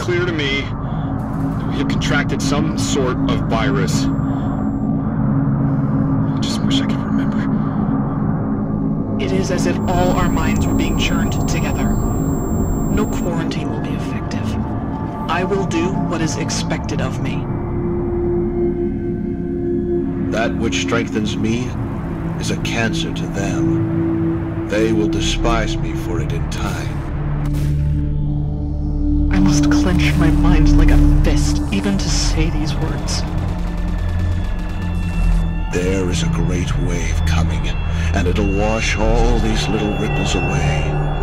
clear to me that we have contracted some sort of virus. I just wish I could remember. It is as if all our minds were being churned together. No quarantine will be effective. I will do what is expected of me. That which strengthens me is a cancer to them. They will despise me for it in time. I must clench my mind like a fist, even to say these words. There is a great wave coming, and it'll wash all these little ripples away.